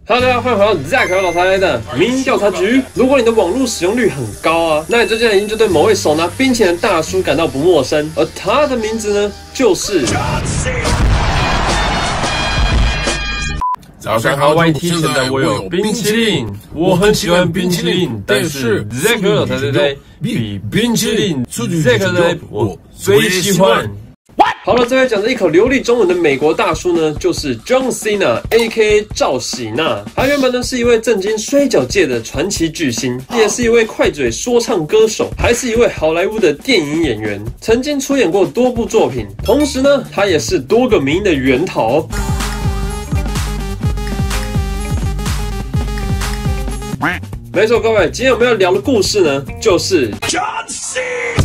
Hello， 大家欢迎回到 Zack 和老台的民意调查局。如果你的网络使用率很高啊，那你最近一定就对某位手拿冰淇淋的大叔感到不陌生，而他的名字呢，就是早上好 ，YT， 现在我有冰淇淋，我很喜欢冰淇淋，但是 Zack 和老台比冰淇淋 Zack 我最喜欢。好了，这位讲着一口流利中文的美国大叔呢，就是 John Cena，A.K.A. 赵喜娜。他原本呢是一位震惊摔跤界的传奇巨星，也是一位快嘴说唱歌手，还是一位好莱坞的电影演员，曾经出演过多部作品。同时呢，他也是多个名的源头。没错，各位，今天我们要聊的故事呢，就是 John Cena。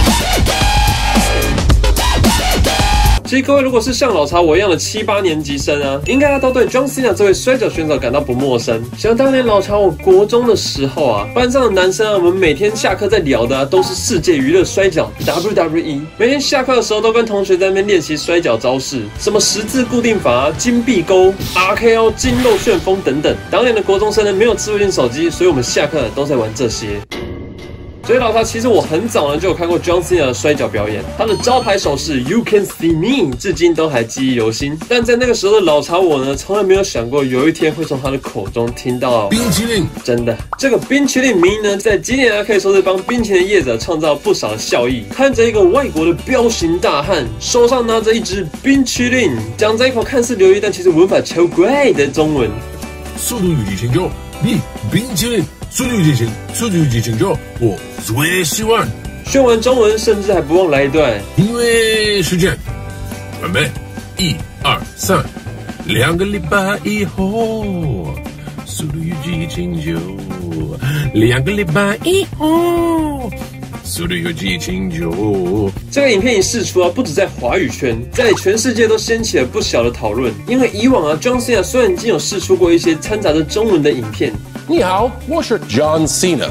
其实各位如果是像老查我一样的7、8年级生啊，应该都对 John Cena 这位摔跤选手感到不陌生。想当年老查我国中的时候啊，班上的男生啊，我们每天下课在聊的啊，都是世界娱乐摔跤 WWE。每天下课的时候都跟同学在那边练习摔跤招式，什么十字固定法、金臂钩、RKO、筋肉旋风等等。当年的国中生呢，没有智慧型手机，所以我们下课都在玩这些。所以老查，其实我很早呢就有看过 John Cena 的摔跤表演，他的招牌手势 You Can See Me 至今都还记忆犹新。但在那个时候的老查我呢，从来没有想过有一天会从他的口中听到冰淇淋。真的，这个冰淇淋名呢，在今年可以说是帮冰淇淋业者创造不少的效益。看着一个外国的彪形大汉，手上拿着一只冰淇淋，讲着一口看似流利但其实文法超怪的中文。 速度与激情就冰淇淋。速度与激情，速度与激情就我最喜欢。 学完中文，甚至还不忘来一段。 因为时间，准备，1、2、3，2个礼拜以后，速度与激情就2个礼拜以后。速度与激情就这个影片一释出啊，不止在华语圈，在全世界都掀起了不小的讨论。因为以往啊 ，John Cena 虽然已经有释出过一些掺杂着中文的影片。 你好，我是 John Cena。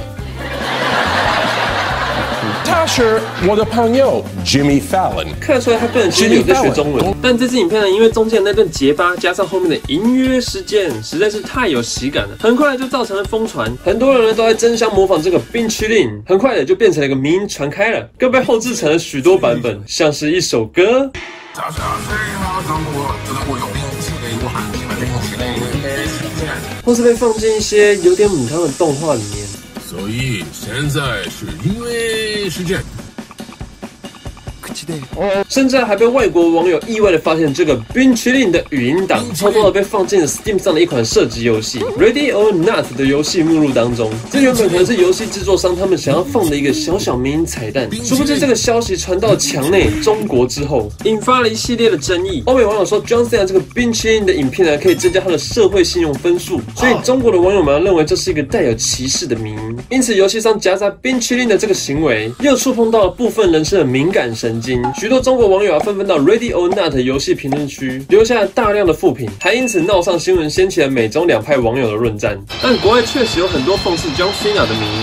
他是我的朋友 Jimmy Fallon。 看得出来他个人其实有在学中文，但这支影片呢，因为中间的那段结巴加上后面的音乐事件，实在是太有喜感了，很快就造成了疯传，很多人呢都在争相模仿这个冰淇淋，很快的就变成了一个名传开了，更被后制成了许多版本，像是一首歌。或是被放进一些有点母汤的动画里面。 所以现在是因为时间。 甚至还被外国网友意外的发现这个冰淇淋的语音档，偷偷的被放进了 Steam 上的一款射击游戏 Ready or Not 的游戏目录当中。这原本可能是游戏制作商他们想要放的一个小小迷因彩蛋，殊不知这个消息传到墙内中国之后，引发了一系列的争议。欧美网友说 John Cena 这个冰淇淋的影片呢，可以增加他的社会信用分数，所以中国的网友们认为这是一个带有歧视的迷因。因此，游戏商夹杂冰淇淋的这个行为，又触碰到了部分人士的敏感神经。许多中国网友啊纷纷到 Ready or Not 游戏评论区留下了大量的负评，还因此闹上新闻，掀起了美中两派网友的论战。但国外确实有很多讽刺 John Cena 的迷因。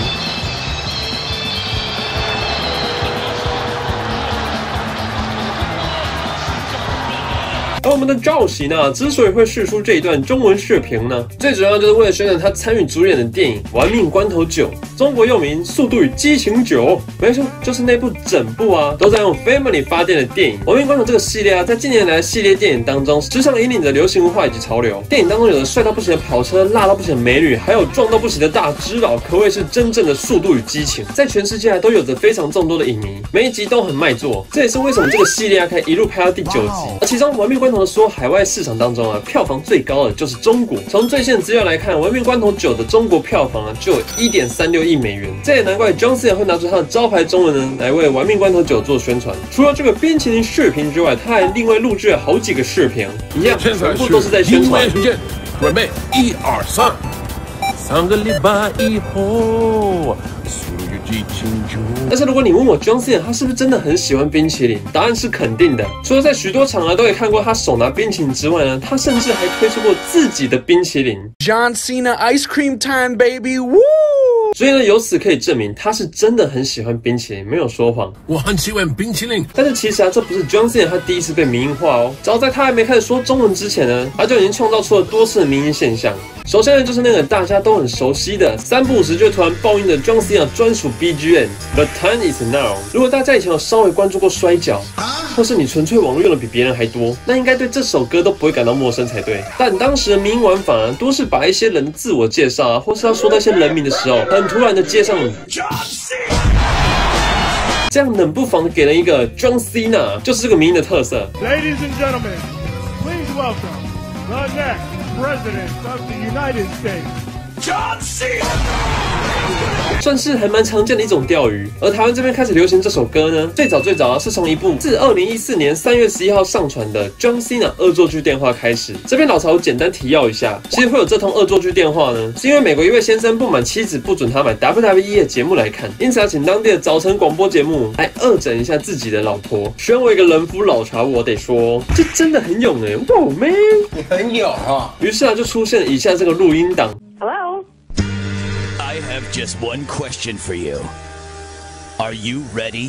而我们的赵喜呢，之所以会释出这一段中文视频呢，最主要就是为了宣传他参与主演的电影《玩命关头9》，中国又名《速度与激情9》。没错，就是那部整部啊都在用 Family 发电的电影《玩命关头》这个系列啊，在近年来的系列电影当中，时常引领着流行文化以及潮流。电影当中有着帅到不行的跑车、辣到不行的美女，还有壮到不行的大只佬，可谓是真正的速度与激情。在全世界啊都有着非常众多的影迷，每一集都很卖座。这也是为什么这个系列啊可以一路拍到第9集。而其中《玩命关头》说海外市场当中啊，票房最高的就是中国。从最新的资料来看，《玩命关头9》的中国票房啊就有1.36亿美元。这也难怪 John Cena 会拿出他的招牌中文呢来为《玩命关头9》做宣传。除了这个冰淇淋视频之外，他还另外录制了好几个视频，一样全部都是在宣传。 准备1、2、3，3个礼拜以后。 但是如果你问我 John Cena 他是不是真的很喜欢冰淇淋，答案是肯定的。除了在许多场合都可以看过他手拿冰淇淋之外呢，他甚至还推出过自己的冰淇淋。 John Cena ice cream time, baby! Woo! 所以呢，由此可以证明他是真的很喜欢冰淇淋，没有说谎。 我很喜欢冰淇淋。 但是其实啊，这不是 John Cena 他第一次被民营化哦。早在他还没开始说中文之前呢，他就已经创造出了多次的民营现象。首先呢，就是那个大家都很熟悉的3不5时就会突然爆音的 John Cena 专属 BGM The Time Is Now。如果大家以前有稍微关注过摔跤，或是你纯粹网络用的比别人还多，那应该对这首歌都不会感到陌生才对。但当时的民营玩法呢，多是把一些人的自我介绍啊，或是要说到一些人名的时候，很突然的接上这样冷不防的给人一个 John Cena， 就是这个民营的特色。 Ladies and gentlemen, please welcome the next President of the United States, John Cena。 算是还蛮常见的一种钓鱼。而台湾这边开始流行这首歌呢，最早啊是从一部自2014年3月11号上传的 John Cena 恶作剧电话开始。这边老曹简单提要一下，其实会有这通恶作剧电话呢，是因为美国一位先生不满妻子不准他买 WWE 的节目来看，因此要请当地的早晨广播节目来恶整一下自己的老婆。身为一个人夫老茶，我得说，这真的很勇哎，哇 man， 你很勇啊！ 于是啊，就出现了以下这个录音档。 Hello? I have just one question for you. Are you ready?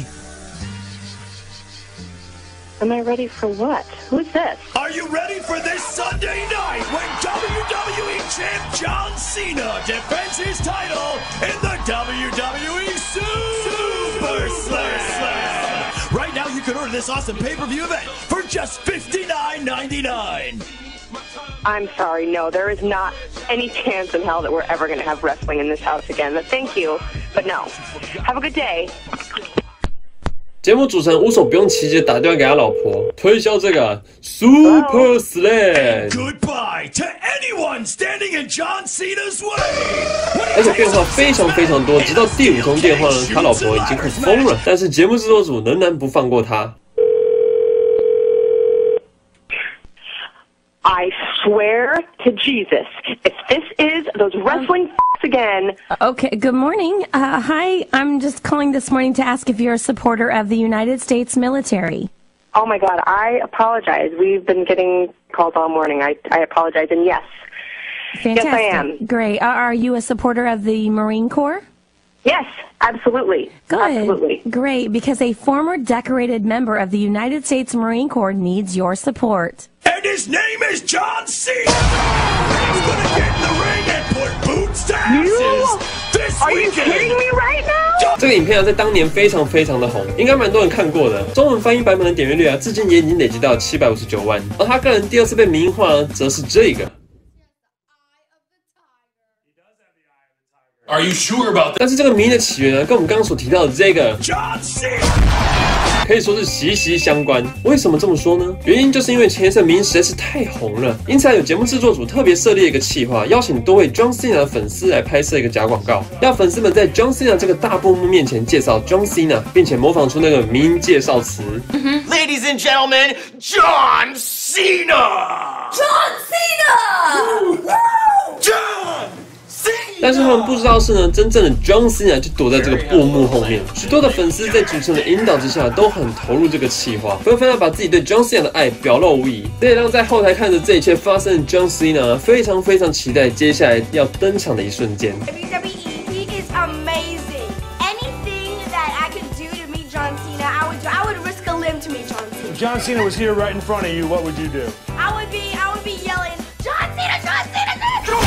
Am I ready for what? Who's this? Are you ready for this Sunday night when WWE Champ John Cena defends his title in the WWE Super Slam? Right now you can order this awesome pay-per-view event for just $59.99. I'm sorry, no, there is not any chance in hell that we're ever going to have wrestling in this house again. But thank you, but no. Have a good day. 节目主持人无所不用其极打电话给他老婆，推销这个 Super Slam。 Goodbye to anyone standing in John Cena's way. 而且变化非常多，直到第5通电话呢，他老婆已经快疯了，但是节目制作组仍然不放过他。 I swear to Jesus, if this is those wrestling again. Okay, good morning. Hi, I'm just calling this morning to ask if you're a supporter of the United States military. Oh my God, I apologize. We've been getting calls all morning. I apologize, and yes. Fantastic. Yes, I am. Great. Are you a supporter of the Marine Corps? Yes, absolutely. Good. Absolutely. Great, because a former decorated member of the United States Marine Corps needs your support. And his name is John Cena. He's gonna get in the ring and put boots to asses this Are you kidding weekend. me right now? 这个影片啊，在当年非常的红，应该蛮多人看过的。中文翻译版本的点阅率啊，至今也已经累积到759万。而他个人第2次被民营化呢，则是这个。 Are you sure about that? 但是这个民营的起源呢，跟我们刚刚所提到的这个 John Cena. 可以说是息息相关。为什么这么说呢？原因就是因为前一次民营实在是太红了，因此有节目制作组特别设立一个企划，邀请多位 John Cena 的粉丝来拍摄一个假广告，要粉丝们在 John Cena 这个大布幕面前介绍 John Cena， 并且模仿出那个民营介绍词。 Ladies and gentlemen, John Cena. John Cena! John. 但是他们不知道是呢，真正的 John Cena 就躲在这个布幕后面。许多的粉丝在主持人的引导之下，都很投入这个企划，纷纷的把自己对 John Cena 的爱表露无遗。这也让在后台看着这一切发生的 John Cena 非常期待接下来要登场的一瞬间。 WWE, he is amazing. Anything that I could do to meet John Cena, I would risk a limb to meet John Cena. If John Cena was here right in front of you, what would you do? I would be yelling, John Cena, John Cena, John Cena!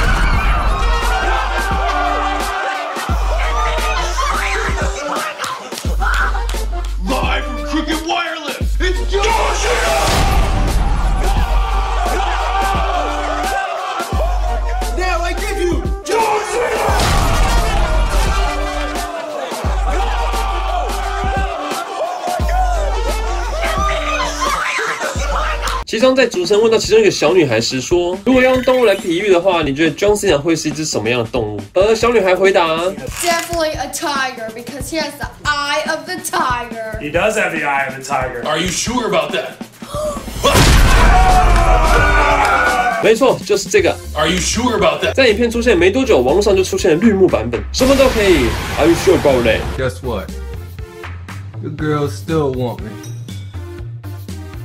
Live from Crooked Wireless, it's John Cena. Now I give you John Cena. 其中在主持人问到其中一个小女孩时说，如果要用动物来比喻的话，你觉得 John Cena 会是一只什么样的动物？而小女孩回答 Definitely a tiger because he has the eye of the tiger. He does have the eye of the tiger. Are you sure about that? 没错，就是这个。 Are you sure about that? 在影片出现没多久，网络上就出现了绿幕版本，什么都可以。Are you sure about that? Guess what? The girls still want me.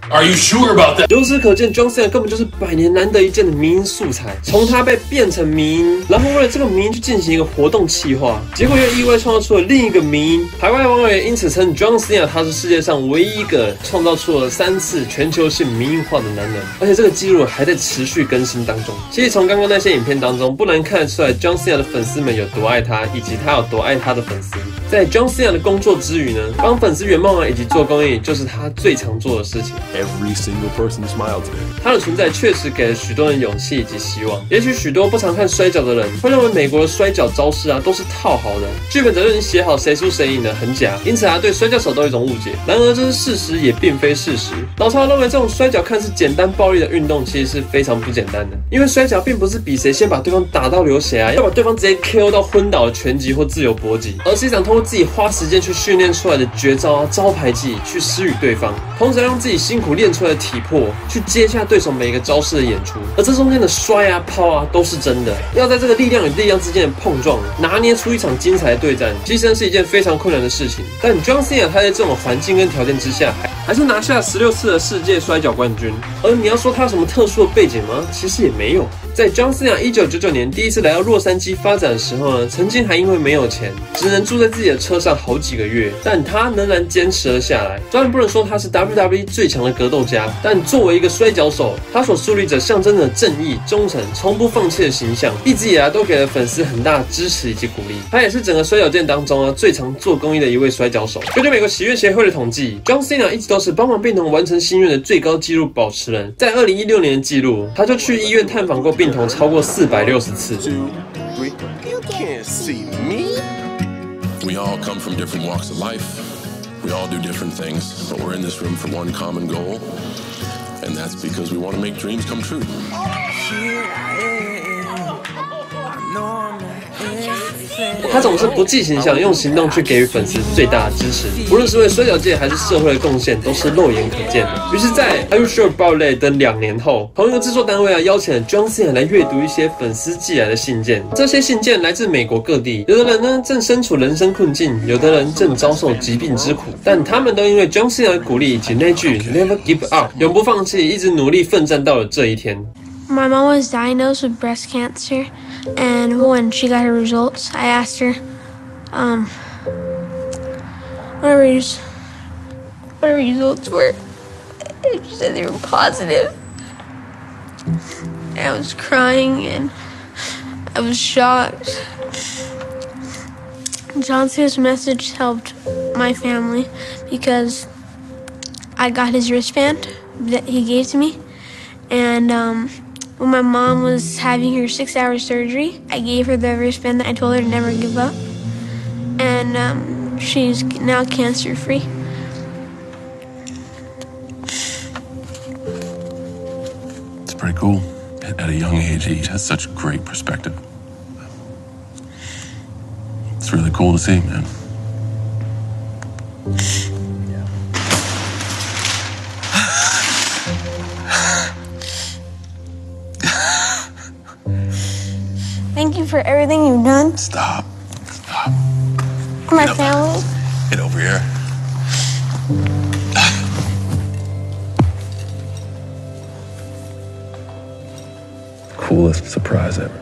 Are you sure about that? 由此可见 ，John Cena 根本就是百年难得一见的迷因素材。从他被变成迷因，然后为了这个迷因去进行一个活动企划，结果又意外创造出了另一个迷因。海外网友也因此称 John Cena 他是世界上唯一一个创造出了3次全球性迷因化的男人，而且这个记录还在持续更新当中。其实从刚刚那些影片当中，不难看得出来 John Cena 的粉丝们有多爱他，以及他有多爱他的粉丝。在 John Cena 的工作之余呢，帮粉丝圆梦啊，以及做公益，就是他最常做的事情。 Every single person smiled today. 他的存在确实给了许多人勇气以及希望。也许许多不常看摔跤的人会认为美国的摔跤招式啊都是套好的，剧本责任写好谁输谁赢的很假，因此啊对摔跤手都有一种误解。然而这是事实，也并非事实。老曹认为这种摔跤看似简单暴力的运动，其实是非常不简单的。因为摔跤并不是比谁先把对方打到流血啊，要把对方直接 KO 到昏倒的拳击或自由搏击，而是一场通过自己花时间去训练出来的绝招啊、招牌技去施予对方，同时让自己辛苦练出来的体魄去接下对手每一个招式的演出。而这中间的摔啊、抛啊都是真的，要在这个力量与力量之间的碰撞，拿捏出一场精彩的对战，其实是一件非常困难的事情。但 John Cena 他在这种环境跟条件之下，还是拿下16次的世界摔跤冠军。而你要说他有什么特殊的背景吗？其实也没有。在 John Cena 1999年第一次来到洛杉矶发展的时候呢，曾经还因为没有钱，只能住在自己的车上好几个月，但他仍然坚持了下来。虽然不能说他是 WWE 最强的格斗家，但作为一个摔跤手，他所树立着象征着正义、忠诚、从不放弃的形象，一直以来都给了粉丝很大的支持以及鼓励。他也是整个摔跤界当中最常做公益的一位摔跤手。根据美国喜悦协会的统计 ，John Cena 一直都是帮忙病童完成心愿的最高纪录保持人。在2016年的记录，他就去医院探访过病童超过460次。 You can't see me. We all come from different walks of life. We all do different things, but we're in this room for one common goal, and that's because we want to make dreams come true. Here I am. I know I'm not 他总是不计形象，用行动去给予粉丝最大的支持，无论是为摔跤界还是社会的贡献，都是肉眼可见的。于是，在 Are You Sure About That 等2年后，同一个制作单位邀请了 John Cena 来阅读一些粉丝寄来的信件。这些信件来自美国各地，有的人呢正身处人生困境，有的人正遭受疾病之苦，但他们都因为 John Cena 的鼓励以及那句 Never Give Up 永不放弃，一直努力奋战到了这一天。 My mom was diagnosed with breast cancer, and when she got her results, I asked her, what her results were. And she said they were positive. And I was crying, and I was shocked. John Cena's message helped my family because I got his wristband that he gave to me, and when my mom was having her 6-hour surgery, I gave her the wristband that I told her to never give up. And she's now cancer-free. It's pretty cool. At a young age, he has such great perspective. It's really cool to see, man. Thank you for everything you've done. Stop. For my family. Get over here. Coolest surprise ever.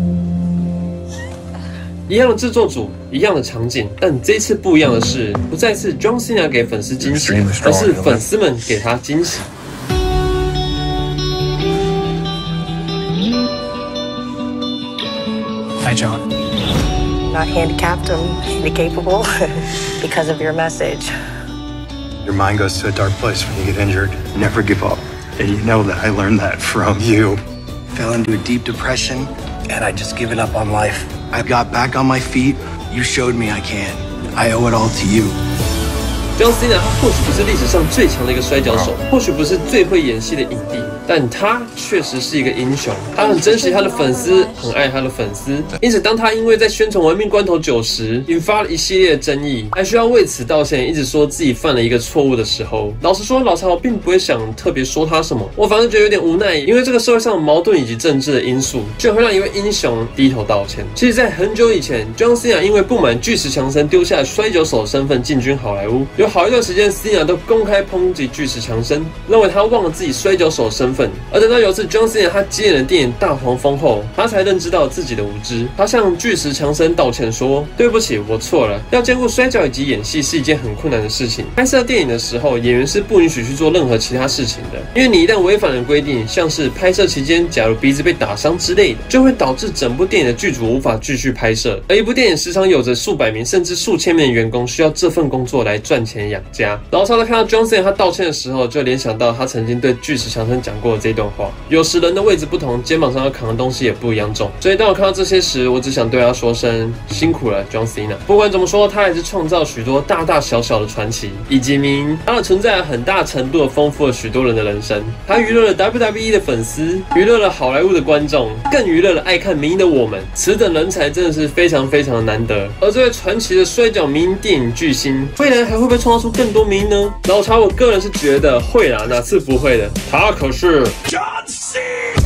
一样的制作组，一样的场景，但这一次不一样的是，不再是 John Cena 给粉丝惊喜，而是粉丝们给他惊喜。 Hi, John. Not handicapped, I'm capable because of your message. Your mind goes to a dark place when you get injured. Never give up. And you know that I learned that from you. Fell into a deep depression, and I just given up on life. I got back on my feet. You showed me I can. I owe it all to you. John Cena 他或许不是历史上最强的一个摔跤手，或许不是最会演戏的影帝， 但他确实是一个英雄，他很珍惜他的粉丝，很爱他的粉丝。因此，当他因为在宣传《玩命关头9》时引发了一系列的争议，还需要为此道歉，一直说自己犯了一个错误的时候，老实说，老曹并不会想特别说他什么，我反而觉得有点无奈，因为这个社会上的矛盾以及政治的因素，就会让一位英雄低头道歉。其实，在很久以前 ，John Cena 因为不满巨石强森丢下摔跤手身份进军好莱坞，有好一段时间 Cena 都公开抨击巨石强森，认为他忘了自己摔跤手身份。而等到有一次 John Cena 他接演了电影《大黄蜂》后，他才认知到自己的无知。他向巨石强森道歉说：“对不起，我错了。要兼顾摔跤以及演戏是一件很困难的事情。拍摄电影的时候，演员是不允许去做任何其他事情的，因为你一旦违反了规定，像是拍摄期间假如鼻子被打伤之类的，就会导致整部电影的剧组无法继续拍摄。而一部电影时常有着数百名甚至数千名的员工需要这份工作来赚钱养家。”老曹在看到 John Cena 他道歉的时候，就联想到他曾经对巨石强森讲过的这段话：有时人的位置不同，肩膀上要扛的东西也不一样重。所以当我看到这些时，我只想对他说声辛苦了 John Cena。不管怎么说，他还是创造许多大大小小的传奇，以及他的存在很大程度的丰富了许多人的人生。他娱乐了 WWE 的粉丝，娱乐了好莱坞的观众，更娱乐了爱看名的我们。此等人才真的是非常非常的难得。而这位传奇的摔跤名电影巨星，未来还会不会创造出更多名呢？老曹，我个人是觉得会啦，哪次不会的？他可是 John Cena。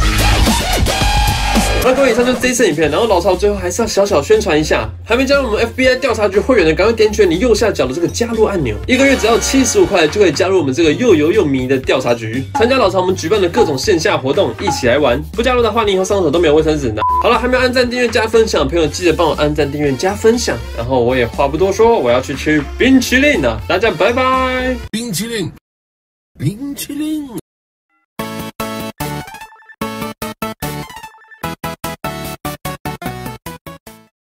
那各位，以上就是这一次影片。然后老曹最后还是要小小宣传一下，还没加入我们 FBI 调查局会员的，赶快点选你右下角的这个加入按钮，1个月只要75块就可以加入我们这个又油又迷的调查局，参加老曹我们举办的各种线下活动，一起来玩。不加入的话，你以后上手都没有卫生纸呢。好了，还没有按赞、订阅、加分享的朋友，记得帮我按赞、订阅、加分享。然后我也话不多说，我要去吃冰淇淋了，大家拜拜。 冰淇淋。